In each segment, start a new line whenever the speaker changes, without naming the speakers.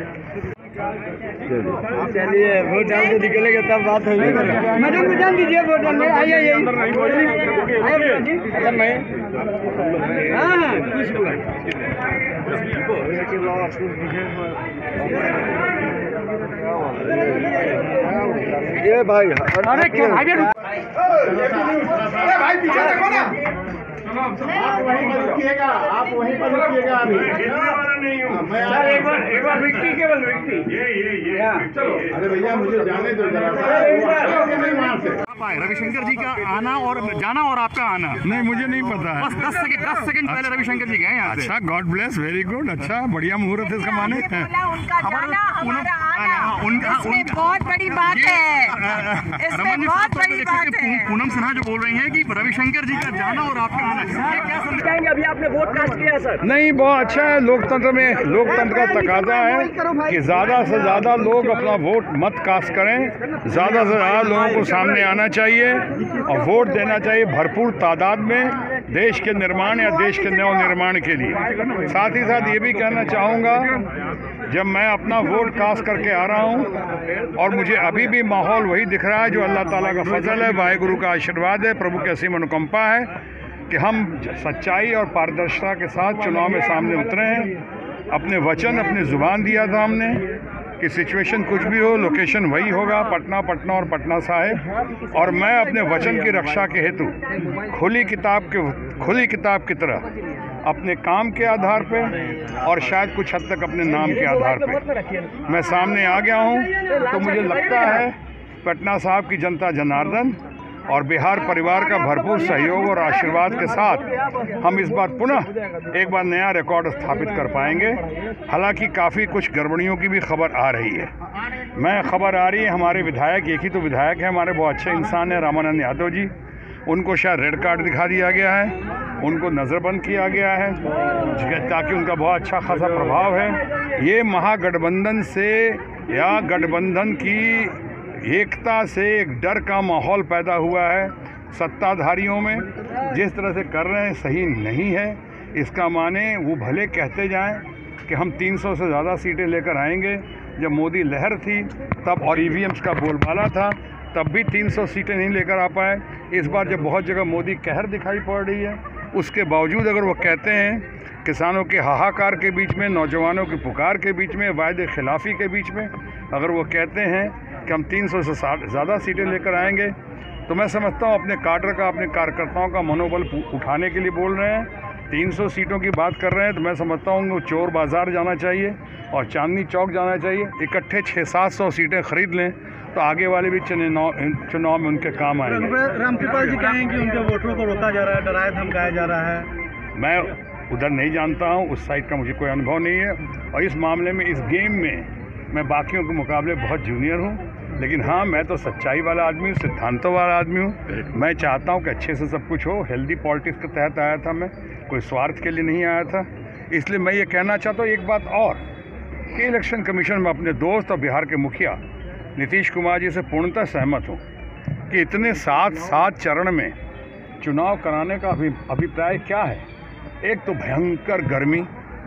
चलिए वोट डाल के निकलेंगे तब बात होगी। मैडम को जान दीजिए वोट डालने। आइए अंदर नहीं हाँ ये भाई अरे क्या भाई पीछे देखो ना। आप वहीं पर रुकिएगा सर। एक बार विक्टी केवल विक्टी ये चलो। अरे भैया मुझे जाने दो जरा।
रविशंकर जी का आना और जाना और आपका आना
नहीं मुझे नहीं पता है।
बस 10 सेकंड पहले रविशंकर जी गए यहाँ से।
अच्छा गॉड ब्लेस वेरी गुड। अच्छा बढ़िया मुहूर्त है इसका माने।
इसमें बहुत बड़ी बात है, इसमें बहुत बड़ी बात है।
पूनम सिन्हा जो बोल रही हैं कि रविशंकर जी का जाना और आपका आना, ये क्या समझाएंगे? अभी आपने वोट कास्ट किया सर।
नहीं बहुत अच्छा है। लोकतंत्र में लोकतंत्र का तकाजा है कि ज़्यादा से ज़्यादा लोग अपना वोट मत कास्ट करें। ज़्यादा से ज़्यादा लोगों को सामने आना चाहिए और वोट देना चाहिए भरपूर तादाद में देश के निर्माण या देश के नवनिर्माण के लिए। साथ ही साथ ये भी कहना चाहूँगा, जब मैं अपना वोट कास्ट करके आ रहा हूँ और मुझे अभी भी माहौल वही दिख रहा है जो अल्लाह ताला का फजल है, वाहेगुरु का आशीर्वाद है, प्रभु की असीम अनुकंपा है कि हम सच्चाई और पारदर्शिता के साथ चुनाव में सामने उतरे हैं। अपने वचन अपनी ज़ुबान दिया था हमने कि सिचुएशन कुछ भी हो लोकेशन वही होगा, पटना पटना और पटना साहिब। और मैं अपने वचन की रक्षा के हेतु खुली किताब की तरह अपने काम के आधार पे और शायद कुछ हद तक अपने नाम के आधार पे मैं सामने आ गया हूं। तो मुझे लगता है पटना साहब की जनता जनार्दन और बिहार परिवार का भरपूर सहयोग और आशीर्वाद के साथ हम इस बार पुनः एक बार नया रिकॉर्ड स्थापित कर पाएंगे। हालांकि काफ़ी कुछ गड़बड़ियों की भी खबर आ रही है। खबर आ रही है हमारे विधायक, एक ही तो विधायक है हमारे, बहुत अच्छे इंसान है रामानंद यादव जी, उनको शायद रेड कार्ड दिखा दिया गया है, उनको नज़रबंद किया गया है ताकि उनका बहुत अच्छा खासा प्रभाव है। ये महागठबंधन से या गठबंधन की एकता से एक डर का माहौल पैदा हुआ है सत्ताधारियों में। जिस तरह से कर रहे हैं सही नहीं है। इसका माने वो भले कहते जाएं कि हम 300 से ज़्यादा सीटें लेकर आएंगे। जब मोदी लहर थी तब और ईवीएम्स का बोलबाला था तब भी 300 सीटें नहीं लेकर आ पाए। इस बार जब बहुत जगह मोदी कहर दिखाई पड़ रही है उसके बावजूद अगर वो कहते हैं किसानों के हाहाकार के बीच में, नौजवानों की पुकार के बीच में, वायदे खिलाफी के बीच में अगर वो कहते हैं कि हम 300 से ज़्यादा सीटें लेकर आएंगे, तो मैं समझता हूँ अपने काडर का, अपने कार्यकर्ताओं का मनोबल उठाने के लिए बोल रहे हैं। 300 सीटों की बात कर रहे हैं तो मैं समझता हूँ चोर बाज़ार जाना चाहिए और चांदनी चौक जाना चाहिए। इकट्ठे 600-700 सीटें खरीद लें तो आगे वाले भी चुनाव में उनके काम आएंगे।
रामकृपाल जी कहें कि उनके वोटरों को रोका जा रहा है, डराया धमकाया जा रहा है।
मैं उधर नहीं जानता हूँ, उस साइड का मुझे कोई अनुभव नहीं है और इस मामले में इस गेम में मैं बाकियों के मुकाबले बहुत जूनियर हूँ। लेकिन हाँ, मैं तो सच्चाई वाला आदमी हूँ, सिद्धांतों वाला आदमी हूँ। मैं चाहता हूँ कि अच्छे से सब कुछ हो। हेल्दी पॉलिटिक्स के तहत आया था मैं, कोई स्वार्थ के लिए नहीं आया था। इसलिए मैं ये कहना चाहता हूँ एक बात और कि इलेक्शन कमीशन में अपने दोस्त और बिहार के मुखिया नीतीश कुमार जी से पूर्णतः सहमत हूँ कि इतने 7 चरण में चुनाव कराने का अभिप्राय क्या है। एक तो भयंकर गर्मी,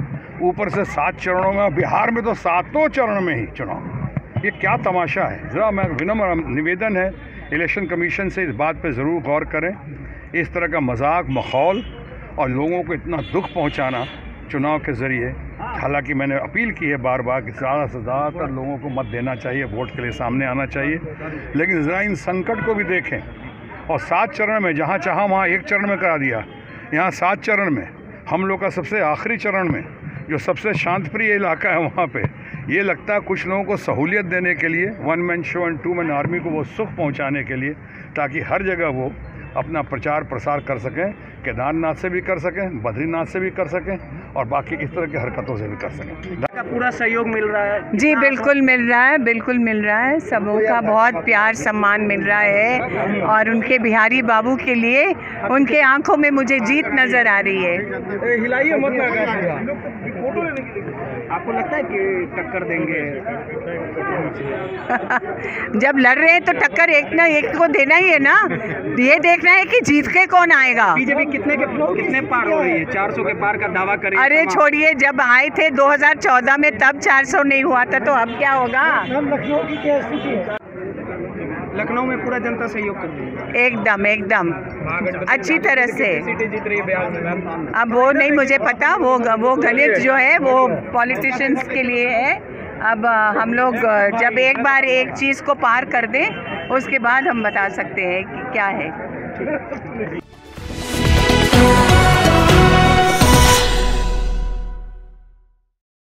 ऊपर से 7 चरणों में, बिहार में तो 7 चरण में ही चुनाव। ये क्या तमाशा है। ज़रा मैं विनम्र निवेदन है इलेक्शन कमीशन से इस बात पे ज़रूर गौर करें। इस तरह का मजाक माहौल और लोगों को इतना दुख पहुंचाना चुनाव के ज़रिए, हालांकि मैंने अपील की है बार बार कि ज़्यादा से ज़्यादातर लोगों को मत देना चाहिए, वोट के लिए सामने आना चाहिए। लेकिन ज़रा इन संकट को भी देखें और 7 चरण में जहाँ चाहा वहाँ 1 चरण में करा दिया, यहाँ 7 चरण में। हम लोग का सबसे आखिरी चरण में जो सबसे शांतप्रिय इलाका है वहाँ पे ये लगता है कुछ लोगों को सहूलियत देने के लिए, 1 man show and 2 man army को वो सुख पहुँचाने के लिए, ताकि हर जगह वो अपना प्रचार प्रसार कर सकें, केदारनाथ से भी कर सकें, बद्रीनाथ से भी कर सकें और बाकी इस तरह की हरकतों से भी कर सकें।
पूरा सहयोग मिल रहा है
जी, बिल्कुल मिल रहा है, बिल्कुल मिल रहा है। सबों का बहुत प्यार सम्मान मिल रहा है और उनके बिहारी बाबू के लिए उनके आंखों में मुझे जीत नज़र आ रही है।
हिलाइए मत ना।
आपको लगता है कि टक्कर देंगे?
जब लड़ रहे हैं तो टक्कर एक ना एक को देना ही है ना। ये देखना है कि जीत के कौन आएगा।
बीजेपी कितने पार हो रही है? 400 के पार का दावा करें।
अरे छोड़िए, जब आए थे 2014 में तब 400 नहीं हुआ था, तो अब क्या होगा?
लखनऊ की क्या स्थिति है? लखनऊ में पूरा जनता सहयोग कर रही है।
एकदम अच्छी तरह से।
सीटें जीत रही है बिहार में मैम?
अब वो नहीं मुझे पता, वो गणित जो है वो पॉलिटिशियंस के लिए है। अब हम लोग जब एक बार एक चीज़ को पार कर दें उसके बाद हम बता सकते हैं कि क्या है।